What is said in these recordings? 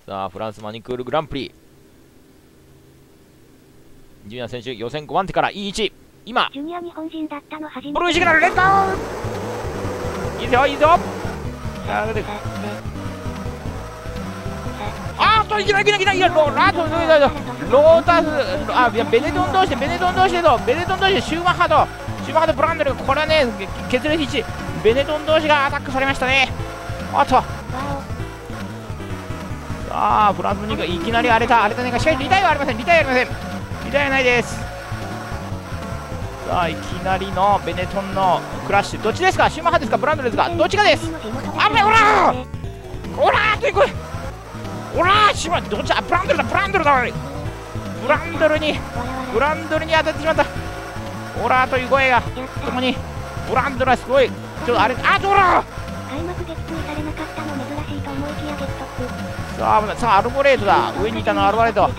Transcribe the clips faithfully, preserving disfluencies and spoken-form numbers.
さあフランスマニクールグランプリジュニア選手予選ごばん手からいい位置。今ジュニア日本人だったの初めて。 ブルーシグナルレッドいいぞいいぞ。さあ出てあーっといきなりいきなりいきなりローラートロータスあいやベネトン同士でベネトン同士でとベネトン同士でシューマッハとシューマッハとブランドルこれはね決裂位置ベネトン同士がアタックされましたね。あとさあフランスのにがいきなり荒れた荒れたねがしかしリタイアはありませんリタイアありませんリタイアないです。さあいきなりのベネトンのクラッシュどっちですかシューマッハですかブランドルですかどっちかです。あぶねほらほらーというこれほらーシューマッハどっちだブランドルだブランドルだブランドルにブランドルに当たってしまったほらーという声がともにブランドルはすごいちょっとあれあほら開幕撃墜されなかったの珍しいと思いきやゲットップさあさあアルボレートだ上にいたのアルボレート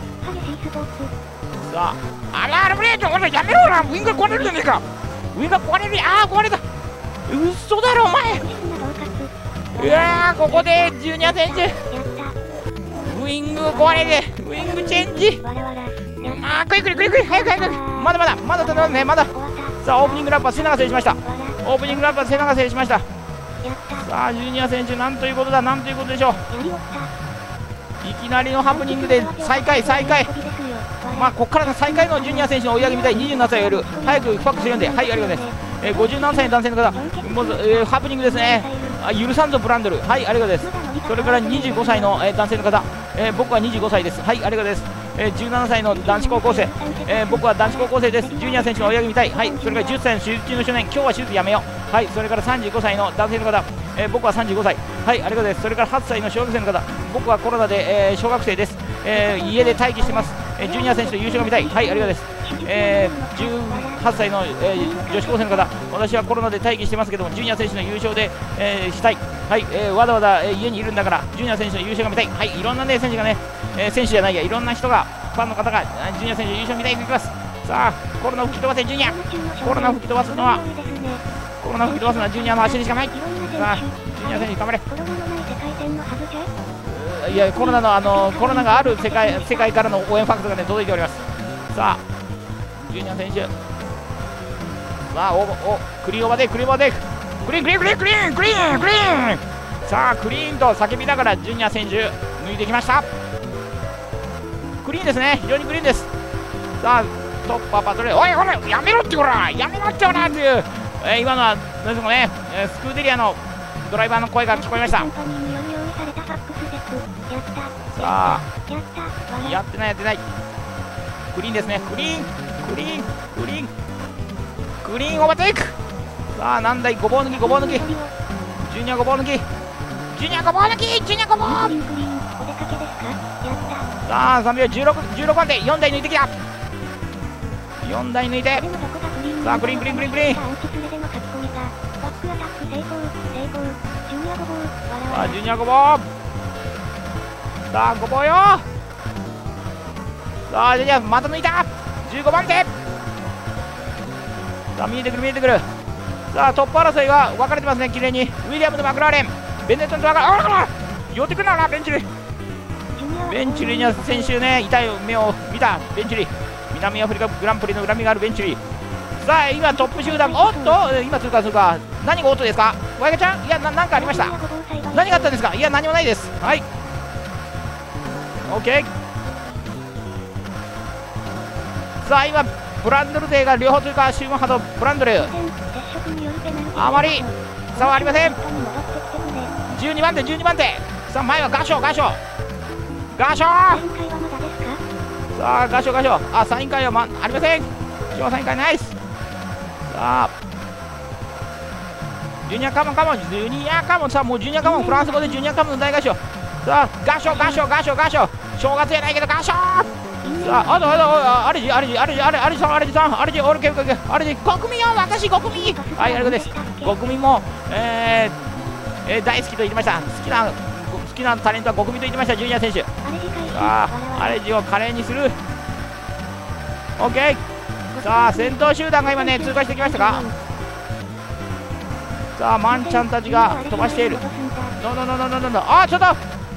さああらアルボレートほらやめろなウィングが壊れるじゃねえかウィングが壊れるああ壊れた嘘だろお前うわーここでジュニア選手ウィング壊れてウィングチェンジああクイクリクリクリ早く早くまだまだまだまだねまださあオープニングラップは瀬永選手しましたオープニングラップは瀬永選手しましたさあジュニア選手なんということだなんということでしょういきなりのハプニングで最下位最下位まあここからの最下位のジュニア選手の追い上げみたいにじゅうななさいをやる早くファックスよんではいありがとうございます、えー、ごじゅうななさいの男性の方もう、えー、ハプニングですねあ許さんぞブランドルはいありがとうございますそれからにじゅうごさいの、えー、男性の方、えー、僕はにじゅうごさいですはいありがとうございます、えー、じゅうななさいの男子高校生、えー、僕は男子高校生ですジュニア選手の追い上げみたいはいそれからじゅっさいの手術中の少年今日は手術やめようはいそれからさんじゅうごさいの男性の方、えー、僕はさんじゅうごさいはいありがとうございますそれからはっさいの小学生の方僕はコロナで、えー、小学生です、えー、家で待機してます、えー、ジュニア選手の優勝が見たいはいありがとうございますえー、じゅうはっさいの、えー、女子高生の方私はコロナで待機してますけどもジュニア選手の優勝で、えー、したいはい、えー、わざわざ、えー、家にいるんだからジュニア選手の優勝が見たいはいいろんなね選手がね、えー、選手じゃないやいろんな人がファンの方がジュニア選手の優勝見たいと言ってますさあコロナを吹き飛ばせジュニアコロナを吹き飛ばすのはコロナを吹き飛ばすのはジュニアの足にしかないさあジュニア選手頑張れいやコロナのあのコロナがある世界世界からの応援ファクトがね届いておりますさあジュニア選手さあおおクリーンオーバーテイククリーンオーバーテイククリーンクリーンクリーンクリーンクリーンクリーンさあクリーンと叫びながらジュニア選手抜いてきましたクリーンですね非常にクリーンですさあトッパーパトレーおいおいやめろってほらやめろってほらっていう、えー、今のはなんですかね、えー、スクーデリアのドライバーの声が聞こえましたさあやってないやってないクリーンですねクリーンクリーンクリーンクリーンオーバーテイクさあ何台ごぼう抜きごぼう抜きジュニアごぼう抜きジュニアごぼう抜きジュニアごぼうさあさんびょうじゅうろく、じゅうろくばん手よんだい抜いてきたよんだい抜いてさあクリーンクリーンクリーンクリーンさあジュニアごぼうさあごぼうよさあジュニアまた抜いたじゅうごばん手さあ見えてくる見えてくるさあトップ争いが分かれてますね綺麗にウィリアムとマクラーレンベネットのと分かれあらら寄ってくるなベンチリベンチリには先週ね痛い目を見たベンチリ南アフリカグランプリの恨みがあるベンチリさあ今トップ集団おっと今通過するか何がオットですかワイガちゃんいやななんかありました何があったんですかいや何もないですはい OK さあ今ブランドル勢が両方というかシューマッハとブランドルあまり差はありませんじゅうにばん手じゅうにばん手さあ前はガショガショガショさあガショガショあサイン会は、ま、ありません今日サイン会ナイスさあジュニアカモンカモンジュニアカモンさあもうジュニアカモンフランス語でジュニアカモンの大合唱さあガショガショガショガショ正月やないけどガショさあ、あとあとあれじあれじあれじあれあれさんあれじさんあれじオールケーキあれじ国民よ私国民はいありがとうです国民もえー、えー、大好きと言ってました好きな好きなタレントは国民と言ってましたジュニア選手さあアレジを華麗にする OK さあ先頭集団が今ね通過してきましたかさあマンちゃんたちが飛ばしているノノノノノノノあーちょっと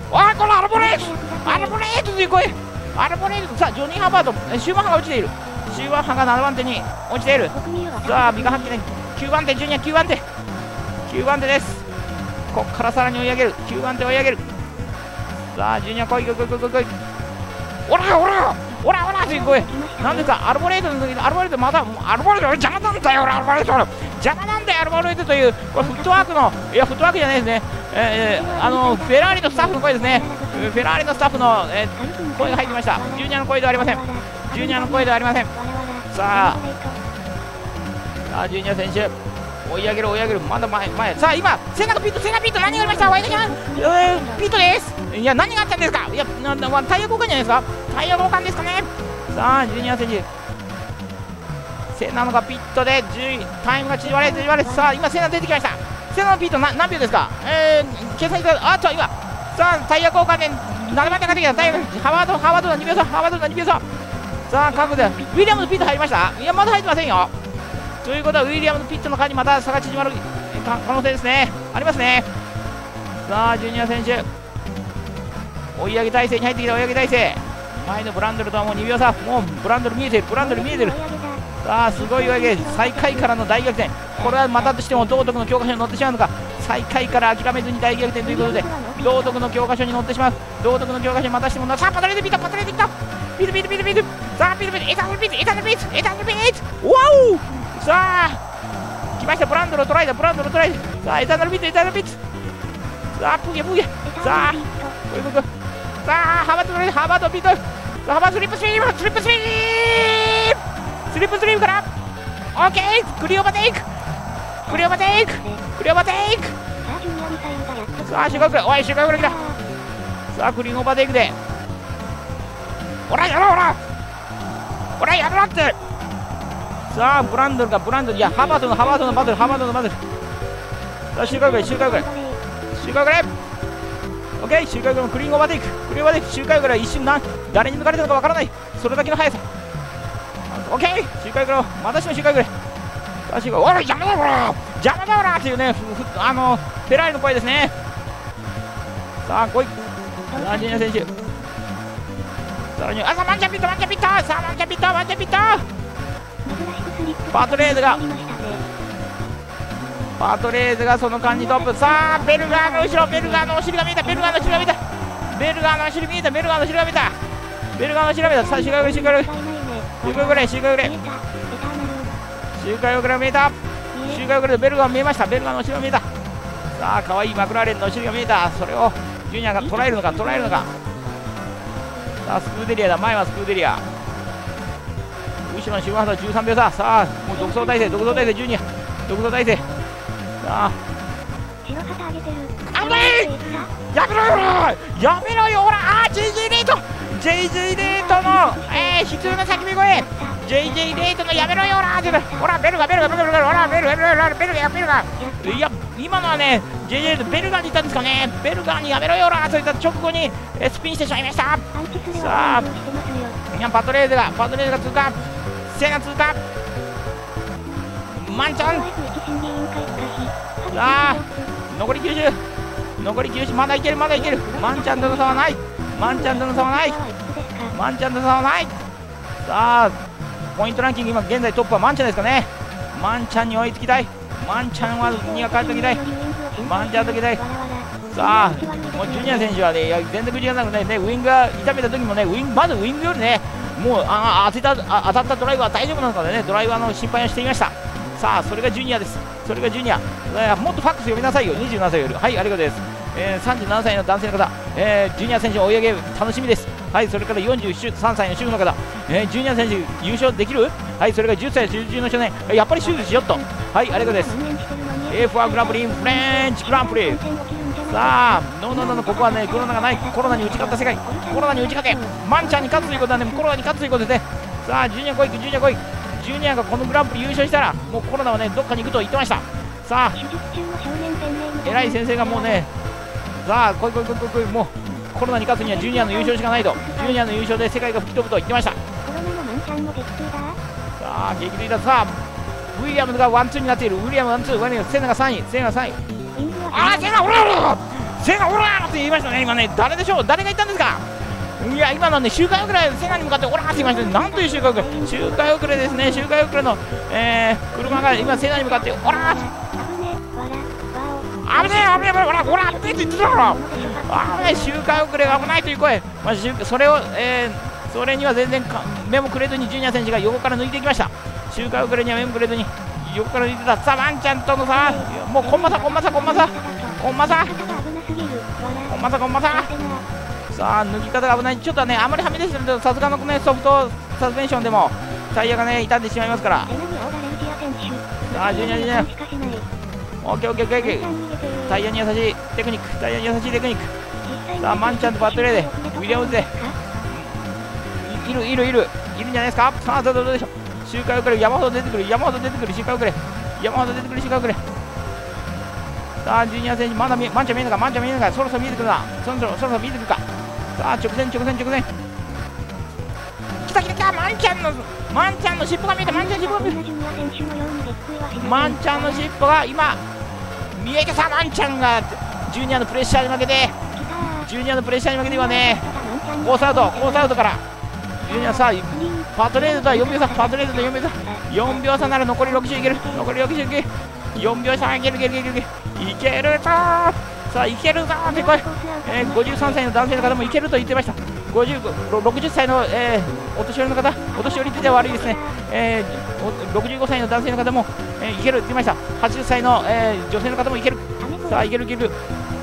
わあ、これアルボレートアルボレートという声アルボレートさあ、ジョニー・ハバート、シューマンハが落ちている。シューマンハがななばん手に落ちている。さあ、ビカハッキネきゅうばん手、ジュニアきゅうばん手。きゅうばん手です。こっからさらに追い上げる。きゅうばん手追い上げる。さあ、ジュニア来い来い来い来い来い。おらおらおらおらという声。なんですか、アルボレートの時に、アルボレートまた、アルボレート邪魔なんだよ、アルボレート邪魔なんだよ、アルボレートという、これフットワークの、いや、フットワークじゃないですね。えー、あの、フェラーリのスタッフの声ですね。フェラーリのスタッフの、えー、声が入ってきました。ジュニアの声ではありません。ジュニアの声ではありません。さあ、さあ、ジュニア選手、追い上げる、追い上げる、まだ前、前、さあ、今、セナがピット、セナピット、何がありました、ワイドちゃん、えー、ピットです。いや、何があったんですか、いや、ななタイヤ交換じゃないですか、タイヤ交換ですかね。さあ、ジュニア選手、セナのがピットで、じゅうい、タイムが縮まれ、縮まれ、さあ、今、セナ出てきました。セナのピット、な何秒ですか、えー、計算して、あっと、今、さあ、タイヤ交換で、ななばん手がってきた、タイヤ、ハワード、ハワードのにびょう差、ハワードのにびょう差。さあ、各で、ウィリアムのピット入りました、いや、まだ入ってませんよ。ということは、ウィリアムのピットの間にまた差が縮まる可能性ですね、ありますね。さあ、ジュニア選手、追い上げ体勢に入ってきた、追い上げ体勢、前のブランドルとはもうにびょう差、もうブランドル見えてる、ブランドル見えてる。さあ、すごい追い上げ、最下位からの大逆転、これはまたとしても道徳の教科書に載ってしまうのか、最下位から諦めずに大逆転ということで、道徳の教科書に載ってしまう、道徳の教科書にまたしても、さあ、パトレードピット、パトレードピット、ピットピットピットピット、さあ、ピットピット、エタノルピット、エタノルピット、エタノルピット、わお、さあ、来ました、ブランドルをトライだ、ブランドルをトライだ、さあ、エタノルピット、エタノルピット、さあ、プゲプゲ、さあ、こういうこと、さあ、ハバートトライ、ハバートピット、さあ、ハバートスリップスリープ、スリップスリープ、スリップスリープから、オッケー、クリオバテイク、クリオバテイク、クリオバテイク、さあ、修学おい、修学来た、さあ、クリオバテイクで、おら、やろう、おら、おら、やろうって、さあ、ブランドルが、ブランドル、いや、ハバートの、ハバートのバトル、ハバートのバトル、さあ、修学来、修学来、周回遅れ、オッケー、周回遅れのクリーンオーバーテイク、クリーンオーバーテイク、周回遅れは一瞬な誰に抜かれたのかわからない、それだけの速さ、オッケー、周回遅れをまたしても周回遅れ、さあ、周回、おら、邪魔だ、おら、邪魔だ、おらっていうね、ふふあのフェラーリの声ですね。さあ、来い、さあ、ジュニア選手、さらに、あ、さあ、マンチャンピット、マンチャンピット、さあ、マンチャンピット、マンチャンピット、パートレーズが。パートレーズがその間にトップ、さあ、ベルガーの後ろ、ベルガーのお尻が見えた、ベルガーの後ろが見えた、ベルガーの後ろ見えた、ベルガーの後ろが見えた、ベルガーの後ろが見えた、さあ、周回遅れ、周回遅れ、周回遅れ、周回遅れ、周回遅れが見えた、周回遅れでベルガー見えました、ベルガーの後ろが見えた、さあ、かわいいマクラーレンの後ろが見えた、それをジュニアが捉えるのか、捉えるのか、さあ、スクーデリアだ、前はスクーデリア、後ろのシューマーハードじゅうさんびょう差、さあ、もう独走体制、独走体制、ジュニア、独走体制。さあ、あぶい、やめろよ、やめろよ、ほら、あー、ジェイジェイ レート、ジェイジェイ レートの、えー、必要な叫び声、ジェイジェイ レートのやめろよ、ほら、ほら、ベルガ、ベルガ、ベルガ、ほら、ベルガ、ベルガ、ベルガ、ベルガ、いや、今のはね、ジェイジェイ レート、ベルガーにいたんですかね、ベルガーにやめろよ、ほら、そういった直後にえスピンしてしまいました。さあ、いや、パトレーズが、パトレーズが通過、セナ通過、マンちゃん。さあ、残りきゅうじゅう、残りきゅうじゅう、まだいける、まだいける、マンちゃんとの差はない、マンちゃんとの差はない、マンちゃんとの差はない。さあ、ポイントランキング、今現在トップはマンちゃんですかね、マンちゃんに追いつきたい、マンちゃんはには帰っておきたい、マンちゃんときたい。さあ、もうジュニア選手はね、いや全然口がなくね、ね、ウイングが痛めた時もね、ウイングまずウイングよりね、もうああ当てたあ当たったドライバー大丈夫なのかでね、ドライバーの心配をしていました。さあ、それがジュニアです、それがジュニア、もっとファックス読みなさいよ、にじゅうななさいより、はい、ありがとうです、えー、さんじゅうななさいの男性の方、えー、ジュニア選手追い上げ楽しみです。はい、それからよんじゅうさんさいの主婦の方、えー、ジュニア選手優勝できる、はい、それからじゅっさい中の少年、やっぱり手術しよっと、はい、ありがとうです。 エーフワン グランプリフレンチグランプリ、さあ、ノーノーノーノー、ここはね、コロナがない、コロナに打ち勝った世界、コロナに打ち勝て、マンちゃんに勝つということはね、コロナに勝つということですね。さあ、ジュニア来い、ジュニア来い、ジュニアがこのグランプリ優勝したら、もうコロナはね、どっかに行くと言ってました。さあ、偉い先生がもうね、さあ、来い来い来い来い来い、もうコロナに勝つにはジュニアの優勝しかないと、ジュニアの優勝で世界が吹き飛ぶと言ってました。さあ、激励だ、さあ、ウィリアムがワンツーになっている、ウィリアムワンツー、ワンツー、セナがさんい、セナがさんい、あー、セナ、ほらほら、 セガオラーって言いましたね。今ね、誰でしょう、誰が言ったんですか。いや、今のね、周回遅れ、セガに向かってオラーって言いましたね。なんという周回遅れ、周回遅れですね。周回遅れの、えー、車が今セガに向かってオラー、危ねえ危ねえ危ねえ、オラーオラーって言ってたから、危ない、周回遅れが危ないという声、まあ、それを、えー、それには全然か目もくれずにジュニア選手が横から抜いていきました。周回遅れには目もくれずに横から抜いてた。さあワンちゃんとの差、もうコンマ差コンマ差コンマ差コンマ差コンマ差コンマ差、さあ抜き方が危ない。ちょっとね、あまりはみ出してるとさすがの、ね、ソフトサスペンションでもタイヤがね傷んでしまいますから。さあジュニアジュニア、オッケーオッケーオッケーオッケー、タイヤに優しいテクニック、タイヤに優しいテクニック。さあマンちゃんとバットレーでウィリアムズでいるいるいるいるんじゃないですか。さあどうでしょう、周回遅れ、山ほど出てくる山ほど出てくる周回遅れ、山ほど出てくる周回遅れ。さあジュニア選手、まだ見マンちゃん見えるか、マンちゃん見えるか、そろそろ見えてくるな、そろそろそろそろ見えてくるか。さあ直線直線直線、来た来た来た、マンちゃんのマンちゃんの尻尾が見えた、マンちゃんの尻尾が見えた、マンちゃんの尻尾が今見えてた。マンちゃんがジュニアのプレッシャーに負けて、ジュニアのプレッシャーに負けて今ね、コースアウトコースアウトからジュニア、さあパトレードとはよんびょう差、パトレードとよんびょう差、よんびょう差なら残りろくじゅういける、残りろくじゅういける、よんびょう差いけるいけるいけるいけるいけるぞー、さあいけるぞーって声、えー、ごじゅうさんさいの男性の方もいけると言ってました。ごじゅうろくじゅっさいの、えー、お年寄りの方、お年寄りって言っては悪いですね、えー、ろくじゅうごさいの男性の方も、えー、いけるって言いました。はちじゅっさいの、えー、女性の方もいける。さあいけるいける、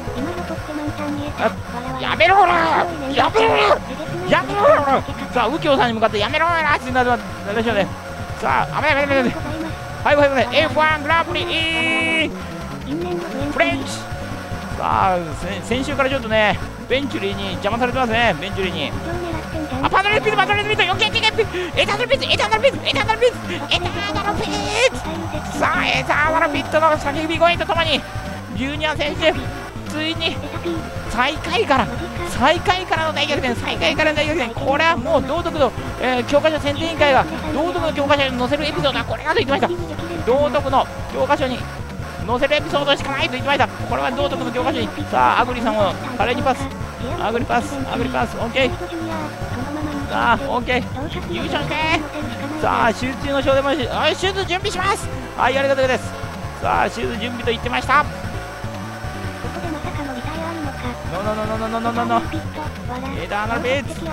やめろーやめろーやめろー、さあ右京さんに向かってやめろーってなるでしょうね。さあ危ない危ない危ない、はいはいはい、エフワン グランプリイーフレンチ。さあ先週からちょっとねベンチュリーに邪魔されてますね。ベンチュリーにあパドレルピートパドレルピートよけけけエターナルピートエターナルピートエターナルピートエターナルピート、さあエターナルピートの叫び声とともにジュニア選手ついに最下位から最下位からの大逆転、最下位からの大逆転、これはもう道徳の、えー、教科書選定委員会が道徳の教科書に載せるエピソードはこれだと言ってました。道徳の教科書に載せるエピソードしかないと言ってました。これは道徳の教科書に。さあアグリさんを華麗にパス、アグリパスアグリパス、オッケー、さあオッケー優勝して、さあ手術中の小でもし、はい手術準備します、はいありがとうです。さあ手術準備と言ってました。ノノノノノノノノノエターナルピーツ、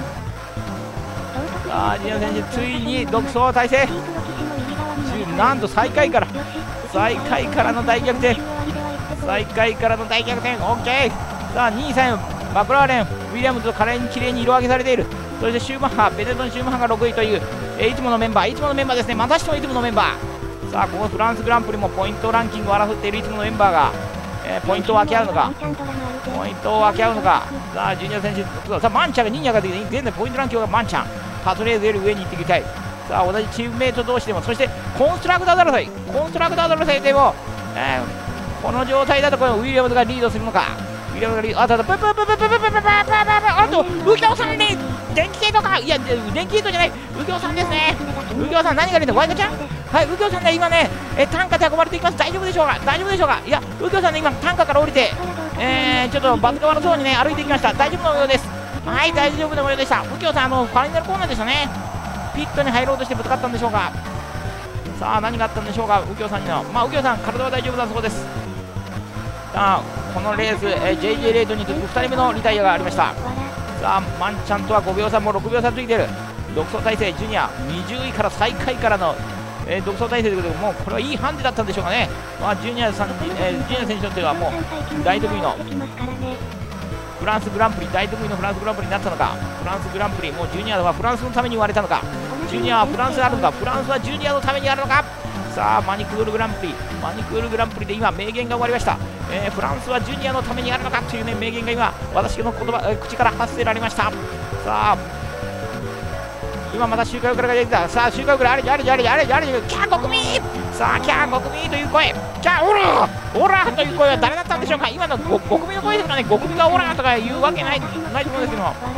さあジュニア選手ついに独走体制、なんと最下位から最下位からの大逆転、最下位からの大逆転、オッケー。さあにいさんのマクラーレン、ウィリアムズと華麗にきれいに色分けされている。そしてシューマッハ、ベネトン・シューマッハがろくいという、えー、いつものメンバーいつものメンバーですね、またしてもいつものメンバー。さあこのフランスグランプリもポイントランキングを争っているいつものメンバーが、えー、ポイントを分け合うのかポイントを分け合うのか。さあジュニア選手、さあマンチャンがにいに上がってきて、現在ポイントランキングがマンチャン、パトレーズより上に行ってきたい。さあ同じチームメイト同士でも、そしてコンストラクター争いコンストラクター争いでも、えー、この状態だとこのウィリアムズがリードするのか、ウィリアムズがリード、あただププププププププププププあと右京さんに電気系統か、いや電気系統じゃない、右京さんですね。右京さん何が出てる、ワイドちゃん、はい、右京さんね今ね、え担架で運ばれていきます。大丈夫でしょうか大丈夫でしょうか。いや右京さんね今担架から降りて、えー、ちょっとバスカワのそうにね歩いていきました。大丈夫のようです。はい、大丈夫のようでした。右京さんあのファイナルコーナーでしたね。ピットに入ろうとしてぶつかったんでしょうか。さあ何があったんでしょうか右京さんにの、まあ右京さん体は大丈夫だそうです。さあこのレース、えー、ジェイジェイ レイトに続くふたりめのリタイアがありました。さあマンちゃんとはごびょう差もろくびょう差ついている。独走体制ジュニアにじゅういから最下位からの、えー、独走体制ということで、もうこれはいいハンデだったんでしょうかね。まあジュニアさん、えー、ジュニア選手にとってはもう大得意のフランスグランプリ、大得意のフランスグランプリになったのか。フランスグランプリ、もうジュニアはフランスのために言われたのか、ジュニアはフランスがあるのか、フランスはジュニアのためにあるのか。さあマニクールグランプリマニクールグランプリで今名言が終わりました。えー、フランスはジュニアのためにあるのかというね名言が今私の言葉、えー、口から発せられました。さあ今また周回遅れが出てきた。さあ周回遅れあれあれあれあれあれキャー国民、さあキャー国民という声、キャーオラオラという声は誰だったんでしょうか。今の国民の声ですかね。国民がオラとか言うわけないないと思うんですけども、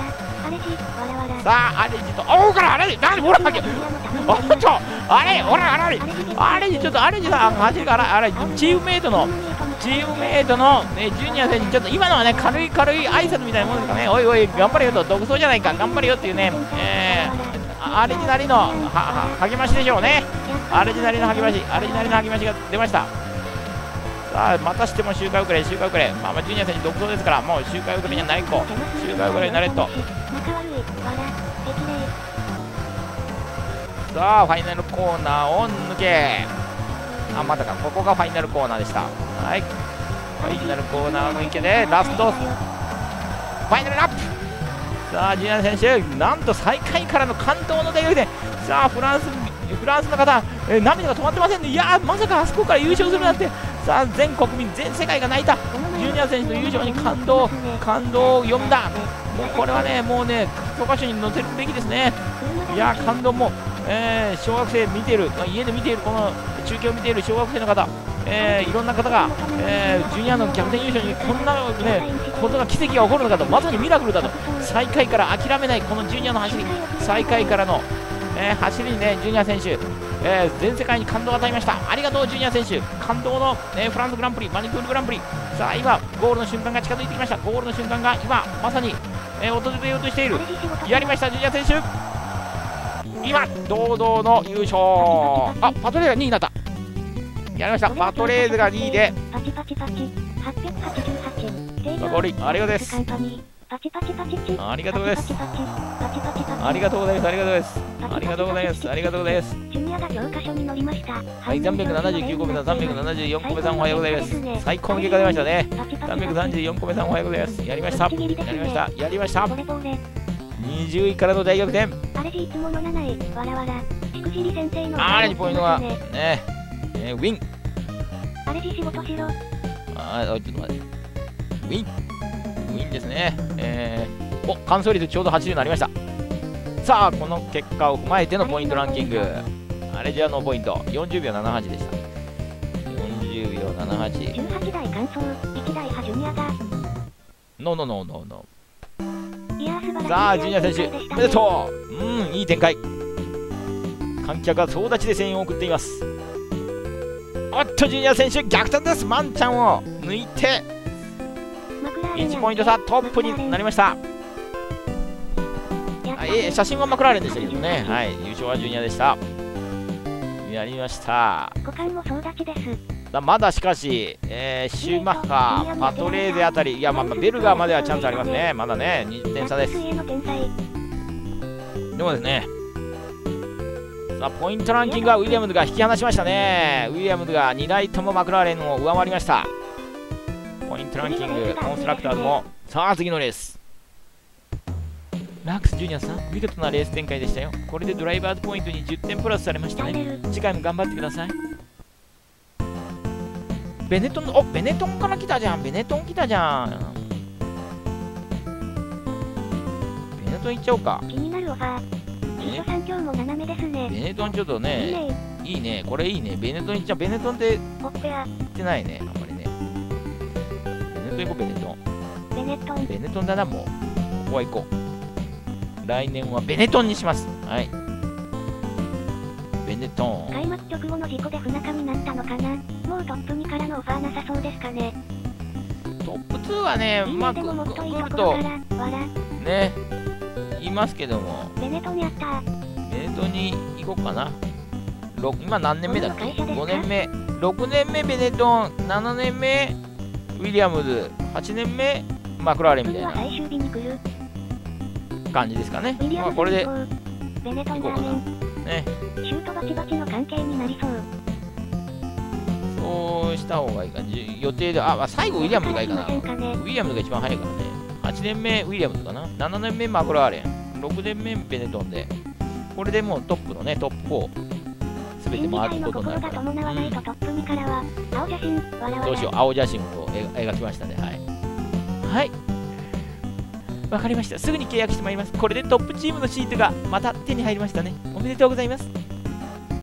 さあ、アレジと、おおからアレジ、何ほら、おっと、あれ、ほら、あれ、あれ、ちょっとあれじゃん、走るから、あれ、チームメイトの、チームメイトの、ね、ジュニア選手、ちょっと今のはね、軽い軽い挨拶みたいなものですかね、おいおい、頑張れよと、独走じゃないか、頑張れよっていうね、えー、アレジなりのはは励ましでしょうね、アレジなりの励まし、アレジなりの励ましが出ました。さあ、またしても周回遅れ、周回遅れ、まあ、まあジュニア選手独走ですから、もう周回遅れにはなれっこ、周回遅れになれっと。さあ、ファイナルコーナーを抜け、あ、またか、ここがファイナルコーナーでした。はい、ファイナルコーナーを抜けて、ラスト、ファイナルラップ。さあ、ジュニア選手、なんと最下位からの関東の大学で、さあ、フランス、フランスの方、えー、涙が止まってませんね、いやー、まさかあそこから優勝するなんて、さあ、全国民、全世界が泣いた、ジュニア選手の優勝に感動、感動を呼んだ、もうこれはね、もうね、教科書に載せるべきですね、いやー、感動も。えー、小学生見ている、家で見ている、この中継を見ている小学生の方、えー、いろんな方が、えー、ジュニアの逆転優勝にこんな、ね、ことが奇跡が起こるのかと、まさにミラクルだと、最下位から諦めないこのジュニアの走り、最下位からの、えー、走りにね、ジュニア選手、えー、全世界に感動を与えました。ありがとう、ジュニア選手、感動の、えー、フランスグランプリ、マニプールグランプリ、さあ、今、ゴールの瞬間が近づいてきました、ゴールの瞬間が今、まさに、えー、訪れようとしている、やりました、ジュニア選手。今、堂々の優勝。あ、パトレーズがにいになった。やりました。パトレーズがにいで。 パチパチパチ、はっぴゃくはちじゅうはち。 ゴールイン、ありがとうです。 パチパチパチチ。 ありがとうです。ありがとうございます。ありがとうです。ありがとうございます。ありがとうございます。 ジュニアが教科書に載りました。 はい、さんびゃくななじゅうきゅうこめさん、さんびゃくななじゅうよんこめさん、おはようございます。最高の結果出ましたね。さんびゃくさんじゅうよんこめさん、おはようございます。やりました。やりました。やりました。にじゅういからの大逆転。 あれじいつものなない、わらわら。しくじり先生の。 あれにポイントが、ね、えー、ウィン。 あれじ仕事しろ。 あー、ちょっと待って。ウィン。ウィンですね。えー、お、完走率ちょうどはちじゅうになりました。さあ、この結果を踏まえてのポイントランキング。あれじゃのポイント、よんじゅうびょうななはちでした。よんじゅうびょうななはち。 じゅうはちだい完走、いちだいはジュニアが。 ノーノーノーノーノー。 さあ、ジュニア選手、おめでとう。うん、いい展開。観客が総立ちで声援を送っています。おっと、ジュニア選手、逆転です。マンちゃんを抜いて、いちポイント差、トップになりました。えー、写真はマクラーレンでしたけどね、はい、優勝はジュニアでした。やりました。 股間も総立ちです。 だまだしかし、えー、シューマッハ、パトレーゼあたり、いや、まあ、ベルガーまではチャンスありますね、まだね、にじゅってん差です。でもですね、さあ、ポイントランキングはウィリアムズが引き離しましたね。ウィリアムズがにだいともマクラーレンを上回りました。ポイントランキング、コンストラクターズも、さあ、次のレース。ラックスジュニアさん、見事なレース展開でしたよ。これでドライバーズポイントにじゅってんプラスされましたね。次回も頑張ってください。ベネトン、お、ベネトンから来たじゃん。ベネトン来たじゃん。ベネトン行っちゃおうか。 気になるオファー。ベネトン今日も斜めですね。 ベネトンちょっとね、いいね。これいいね。ベネトン行っちゃう。ベネトンって行ってないね。あんまりね。ベネトン行こう、ベネトン。 ベネトン。 ベネトンだな、もう。ここは行こう。来年はベネトンにします。はい。ベネトン。 開幕直後の事故で不仲になったのかな。もうトップにからのオファーなさそうですかね。 トップツーはね、うまく来るとね、言いますけども。 ベネトンやった。 ベネトンに行こうかな。今何年目だっけ ?ご 年目。ろくねんめベネトン、ななねんめウィリアムズ、はちねんめマクラーレンみたいな感じですかね。まあこれで行こうかな。ね。 シュートバチバチの関係になりそう。 そうした方がいいか。予定で、あ、最後ウィリアムズがいいかな。ウィリアムズが一番早いからね。はちねんめウィリアムズかな。ななねんめマクラーレン。ろくねんめベネトンで。これでもうトップのね、トップフォー。すべて回ることになるから。うん、どうしよう、青写真を描きましたね。はい。はい。わかりました。すぐに契約してまいります。これでトップチームのシートがまた手に入りましたね。おめでとうございます。